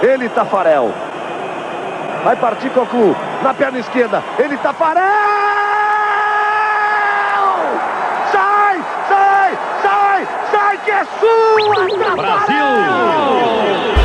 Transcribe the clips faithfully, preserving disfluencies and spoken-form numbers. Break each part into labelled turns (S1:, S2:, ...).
S1: Ele, Tafarel. Vai partir Cocu. Na perna esquerda. Ele, Tafarel! Sai, sai, sai, sai, que é sua, Brasil!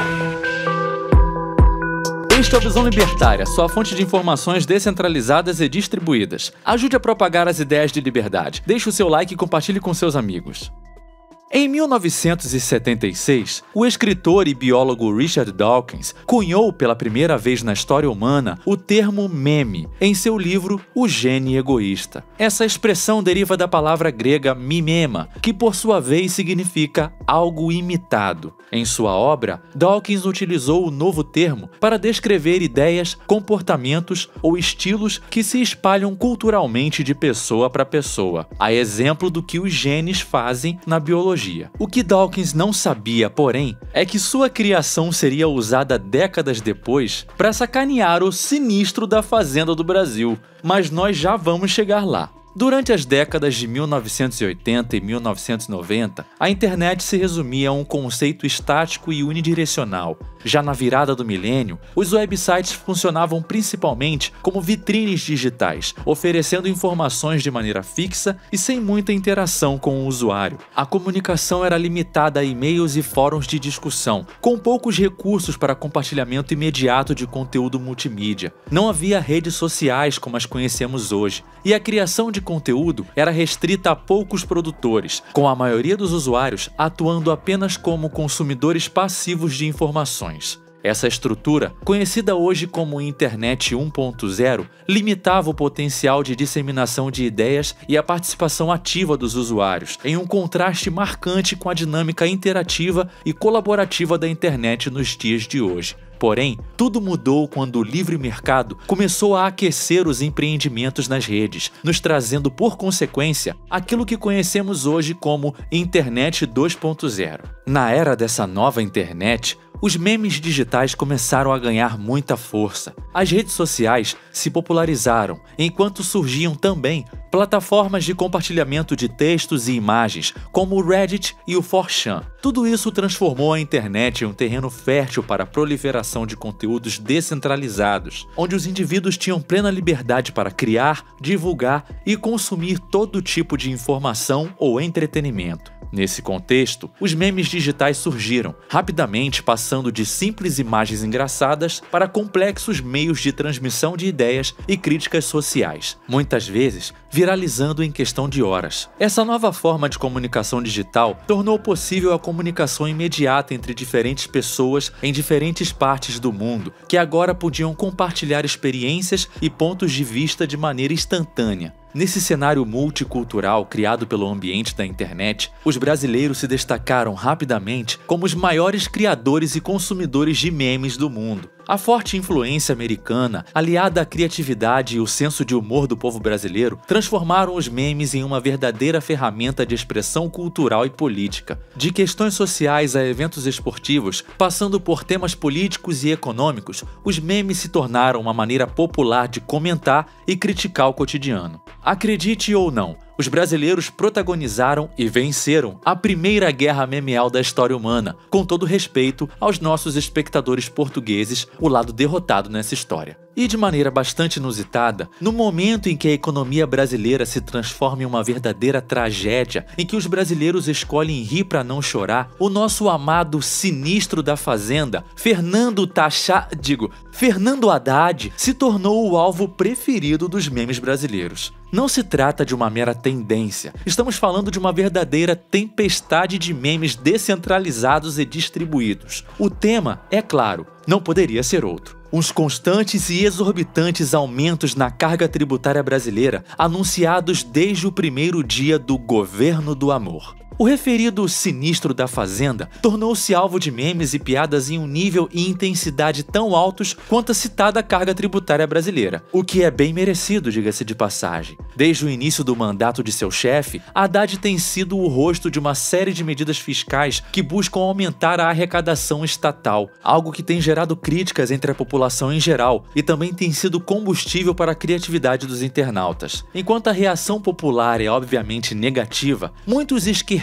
S2: Este é o Visão Libertária, sua fonte de informações descentralizadas e distribuídas. Ajude a propagar as ideias de liberdade. Deixe o seu like e compartilhe com seus amigos. Em mil novecentos e setenta e seis, o escritor e biólogo Richard Dawkins cunhou pela primeira vez na história humana o termo meme em seu livro O Gene Egoísta. Essa expressão deriva da palavra grega mimema, que por sua vez significa algo imitado. Em sua obra, Dawkins utilizou o novo termo para descrever ideias, comportamentos ou estilos que se espalham culturalmente de pessoa para pessoa, a exemplo do que os genes fazem na biologia. O que Dawkins não sabia, porém, é que sua criação seria usada décadas depois para sacanear o sinistro da Fazenda do Brasil, mas nós já vamos chegar lá. Durante as décadas de mil novecentos e oitenta e mil novecentos e noventa, a internet se resumia a um conceito estático e unidirecional. Já na virada do milênio, os websites funcionavam principalmente como vitrines digitais, oferecendo informações de maneira fixa e sem muita interação com o usuário. A comunicação era limitada a e-mails e fóruns de discussão, com poucos recursos para compartilhamento imediato de conteúdo multimídia. Não havia redes sociais como as conhecemos hoje, e a criação de conteúdo era restrita a poucos produtores, com a maioria dos usuários atuando apenas como consumidores passivos de informações. Essa estrutura, conhecida hoje como Internet um ponto zero, limitava o potencial de disseminação de ideias e a participação ativa dos usuários, em um contraste marcante com a dinâmica interativa e colaborativa da internet nos dias de hoje. Porém, tudo mudou quando o livre mercado começou a aquecer os empreendimentos nas redes, nos trazendo por consequência aquilo que conhecemos hoje como Internet dois ponto zero. Na era dessa nova internet, os memes digitais começaram a ganhar muita força. As redes sociais se popularizaram, enquanto surgiam também plataformas de compartilhamento de textos e imagens, como o Reddit e o four chan. Tudo isso transformou a internet em um terreno fértil para a proliferação de conteúdos descentralizados, onde os indivíduos tinham plena liberdade para criar, divulgar e consumir todo tipo de informação ou entretenimento. Nesse contexto, os memes digitais surgiram, rapidamente passando de simples imagens engraçadas para complexos meios de transmissão de ideias e críticas sociais, muitas vezes viralizando em questão de horas. Essa nova forma de comunicação digital tornou possível a comunicação imediata entre diferentes pessoas em diferentes partes do mundo, que agora podiam compartilhar experiências e pontos de vista de maneira instantânea. Nesse cenário multicultural criado pelo ambiente da internet, os brasileiros se destacaram rapidamente como os maiores criadores e consumidores de memes do mundo. A forte influência americana, aliada à criatividade e o senso de humor do povo brasileiro, transformaram os memes em uma verdadeira ferramenta de expressão cultural e política. De questões sociais a eventos esportivos, passando por temas políticos e econômicos, os memes se tornaram uma maneira popular de comentar e criticar o cotidiano. Acredite ou não, os brasileiros protagonizaram e venceram a primeira guerra memeal da história humana, com todo respeito aos nossos espectadores portugueses, o lado derrotado nessa história. E de maneira bastante inusitada, no momento em que a economia brasileira se transforma em uma verdadeira tragédia, em que os brasileiros escolhem rir para não chorar, o nosso amado sinistro da Fazenda, Fernando Taxa, digo, Fernando Haddad, se tornou o alvo preferido dos memes brasileiros. Não se trata de uma mera tendência, estamos falando de uma verdadeira tempestade de memes descentralizados e distribuídos. O tema, é claro, não poderia ser outro. Uns constantes e exorbitantes aumentos na carga tributária brasileira, anunciados desde o primeiro dia do Governo do Amor. O referido sinistro da Fazenda tornou-se alvo de memes e piadas em um nível e intensidade tão altos quanto a citada carga tributária brasileira, o que é bem merecido, diga-se de passagem. Desde o início do mandato de seu chefe, Haddad tem sido o rosto de uma série de medidas fiscais que buscam aumentar a arrecadação estatal, algo que tem gerado críticas entre a população em geral e também tem sido combustível para a criatividade dos internautas. Enquanto a reação popular é obviamente negativa, muitos esquerdistas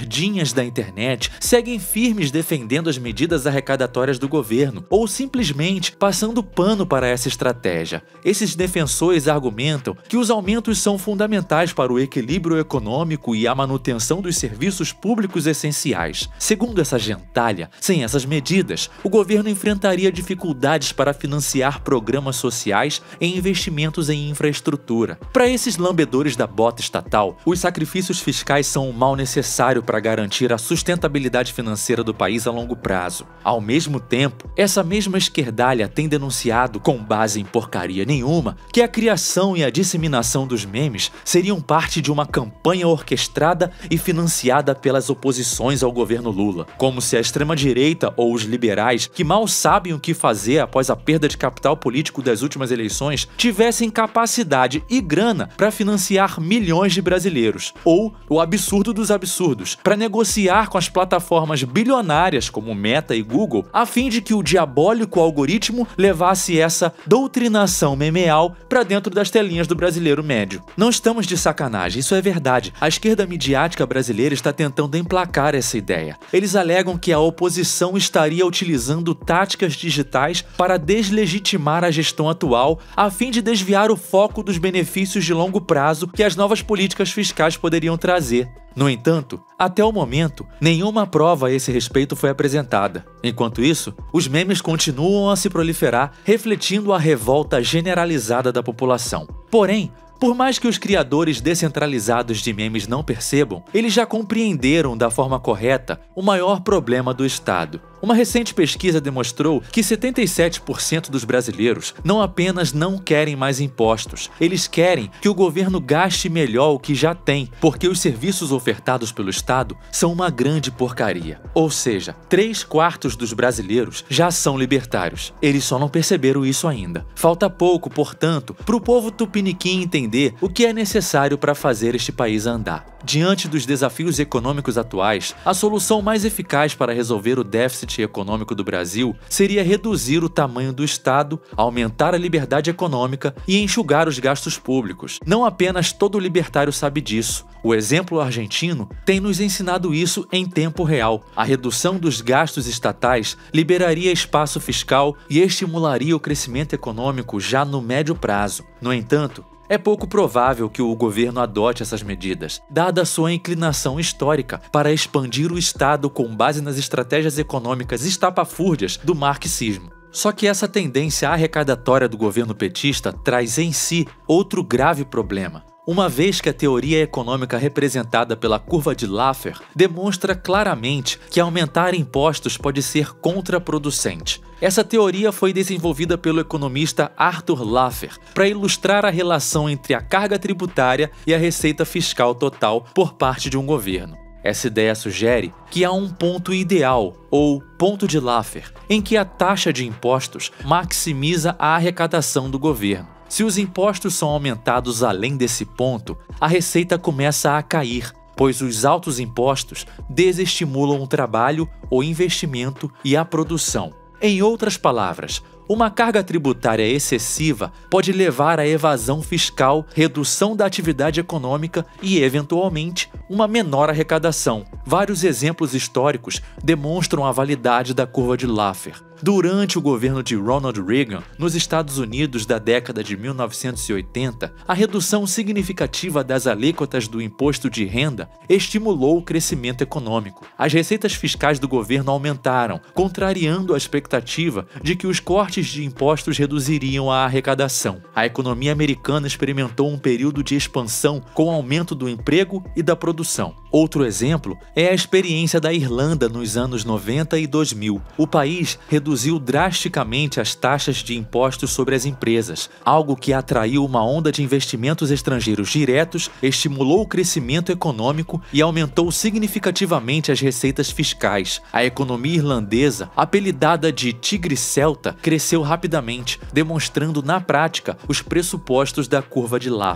S2: nerdinhas da internet seguem firmes defendendo as medidas arrecadatórias do governo ou simplesmente passando pano para essa estratégia. Esses defensores argumentam que os aumentos são fundamentais para o equilíbrio econômico e a manutenção dos serviços públicos essenciais. Segundo essa gentalha, sem essas medidas, o governo enfrentaria dificuldades para financiar programas sociais e investimentos em infraestrutura. Para esses lambedores da bota estatal, os sacrifícios fiscais são um mal necessário para garantir a sustentabilidade financeira do país a longo prazo. Ao mesmo tempo, essa mesma esquerdalha tem denunciado, com base em porcaria nenhuma, que a criação e a disseminação dos memes seriam parte de uma campanha orquestrada e financiada pelas oposições ao governo Lula, como se a extrema-direita ou os liberais, que mal sabem o que fazer após a perda de capital político das últimas eleições, tivessem capacidade e grana para financiar milhões de brasileiros, ou o absurdo dos absurdos, para negociar com as plataformas bilionárias como Meta e Google, a fim de que o diabólico algoritmo levasse essa doutrinação memeal para dentro das telinhas do brasileiro médio. Não estamos de sacanagem, isso é verdade. A esquerda midiática brasileira está tentando emplacar essa ideia. Eles alegam que a oposição estaria utilizando táticas digitais para deslegitimar a gestão atual, a fim de desviar o foco dos benefícios de longo prazo que as novas políticas fiscais poderiam trazer. No entanto, até o momento, nenhuma prova a esse respeito foi apresentada. Enquanto isso, os memes continuam a se proliferar, refletindo a revolta generalizada da população. Porém, por mais que os criadores descentralizados de memes não percebam, eles já compreenderam da forma correta o maior problema do Estado. Uma recente pesquisa demonstrou que setenta e sete por cento dos brasileiros não apenas não querem mais impostos, eles querem que o governo gaste melhor o que já tem, porque os serviços ofertados pelo Estado são uma grande porcaria. Ou seja, três quartos dos brasileiros já são libertários. Eles só não perceberam isso ainda. Falta pouco, portanto, para o povo tupiniquim entender o que é necessário para fazer este país andar. Diante dos desafios econômicos atuais, a solução mais eficaz para resolver o déficit econômico do Brasil seria reduzir o tamanho do Estado, aumentar a liberdade econômica e enxugar os gastos públicos. Não apenas todo libertário sabe disso. O exemplo argentino tem nos ensinado isso em tempo real. A redução dos gastos estatais liberaria espaço fiscal e estimularia o crescimento econômico já no médio prazo. No entanto, é pouco provável que o governo adote essas medidas, dada a sua inclinação histórica para expandir o Estado com base nas estratégias econômicas estapafúrdias do marxismo. Só que essa tendência arrecadatória do governo petista traz em si outro grave problema, uma vez que a teoria econômica representada pela curva de Laffer demonstra claramente que aumentar impostos pode ser contraproducente. Essa teoria foi desenvolvida pelo economista Arthur Laffer para ilustrar a relação entre a carga tributária e a receita fiscal total por parte de um governo. Essa ideia sugere que há um ponto ideal, ou ponto de Laffer, em que a taxa de impostos maximiza a arrecadação do governo. Se os impostos são aumentados além desse ponto, a receita começa a cair, pois os altos impostos desestimulam o trabalho, o investimento e a produção. Em outras palavras, uma carga tributária excessiva pode levar à evasão fiscal, redução da atividade econômica e, eventualmente, uma menor arrecadação. Vários exemplos históricos demonstram a validade da curva de Laffer. Durante o governo de Ronald Reagan, nos Estados Unidos da década de mil novecentos e oitenta, a redução significativa das alíquotas do imposto de renda estimulou o crescimento econômico. As receitas fiscais do governo aumentaram, contrariando a expectativa de que os cortes de impostos reduziriam a arrecadação. A economia americana experimentou um período de expansão com aumento do emprego e da produção. Outro exemplo é a experiência da Irlanda nos anos noventa e dois mil. O país reduziu drasticamente as taxas de impostos sobre as empresas, algo que atraiu uma onda de investimentos estrangeiros diretos, estimulou o crescimento econômico e aumentou significativamente as receitas fiscais. A economia irlandesa, apelidada de Tigre Celta, cresceu rapidamente, demonstrando na prática os pressupostos da curva de Laffer.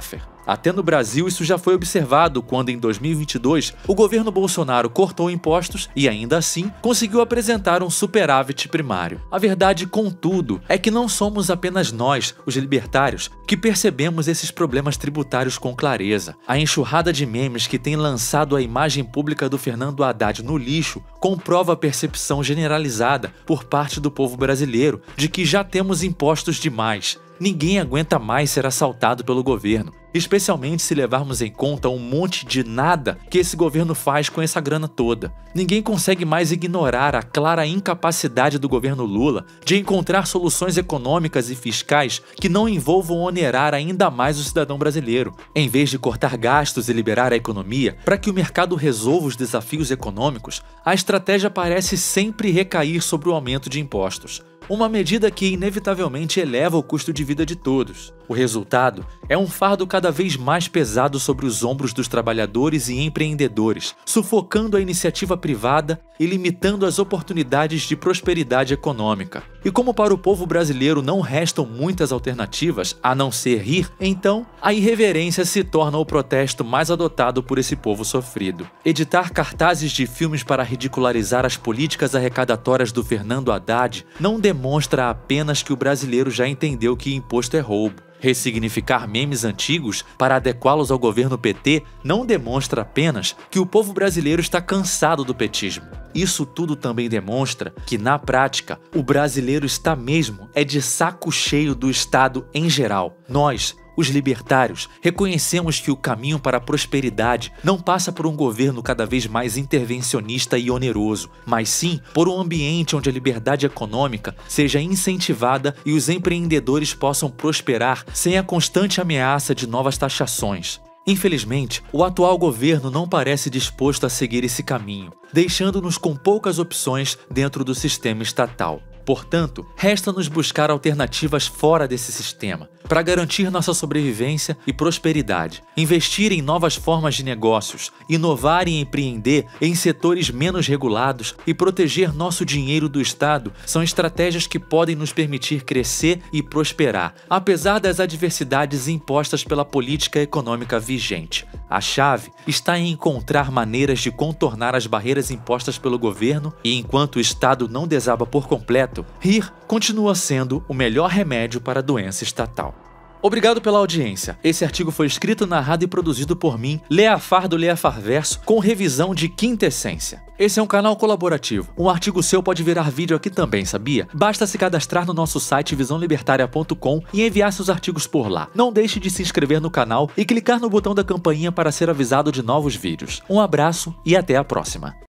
S2: Até no Brasil isso já foi observado quando, em dois mil e vinte e dois, o governo Bolsonaro cortou impostos e, ainda assim, conseguiu apresentar um superávit primário. A verdade, contudo, é que não somos apenas nós, os libertários, que percebemos esses problemas tributários com clareza. A enxurrada de memes que tem lançado a imagem pública do Fernando Haddad no lixo comprova a percepção generalizada por parte do povo brasileiro de que já temos impostos demais. Ninguém aguenta mais ser assaltado pelo governo, especialmente se levarmos em conta um monte de nada que esse governo faz com essa grana toda. Ninguém consegue mais ignorar a clara incapacidade do governo Lula de encontrar soluções econômicas e fiscais que não envolvam onerar ainda mais o cidadão brasileiro. Em vez de cortar gastos e liberar a economia para que o mercado resolva os desafios econômicos, a estratégia parece sempre recair sobre o aumento de impostos. Uma medida que inevitavelmente eleva o custo de vida de todos. O resultado é um fardo cada vez mais pesado sobre os ombros dos trabalhadores e empreendedores, sufocando a iniciativa privada e limitando as oportunidades de prosperidade econômica. E como para o povo brasileiro não restam muitas alternativas a não ser rir, então a irreverência se torna o protesto mais adotado por esse povo sofrido. Editar cartazes de filmes para ridicularizar as políticas arrecadatórias do Fernando Haddad não demonstra apenas que o brasileiro já entendeu que imposto é roubo. Ressignificar memes antigos para adequá-los ao governo P T não demonstra apenas que o povo brasileiro está cansado do petismo. Isso tudo também demonstra que, na prática, o brasileiro está mesmo é de saco cheio do Estado em geral. Nós, os libertários, reconhecemos que o caminho para a prosperidade não passa por um governo cada vez mais intervencionista e oneroso, mas sim por um ambiente onde a liberdade econômica seja incentivada e os empreendedores possam prosperar sem a constante ameaça de novas taxações. Infelizmente, o atual governo não parece disposto a seguir esse caminho, deixando-nos com poucas opções dentro do sistema estatal. Portanto, resta-nos buscar alternativas fora desse sistema, para garantir nossa sobrevivência e prosperidade, investir em novas formas de negócios, inovar e empreender em setores menos regulados e proteger nosso dinheiro do Estado são estratégias que podem nos permitir crescer e prosperar, apesar das adversidades impostas pela política econômica vigente. A chave está em encontrar maneiras de contornar as barreiras impostas pelo governo e, enquanto o Estado não desaba por completo, rir continua sendo o melhor remédio para a doença estatal. Obrigado pela audiência. Esse artigo foi escrito, narrado e produzido por mim, Leafar do Leafarverso, com revisão de Quinta Essência. Esse é um canal colaborativo. Um artigo seu pode virar vídeo aqui também, sabia? Basta se cadastrar no nosso site visão libertaria ponto com e enviar seus artigos por lá. Não deixe de se inscrever no canal e clicar no botão da campainha para ser avisado de novos vídeos. Um abraço e até a próxima.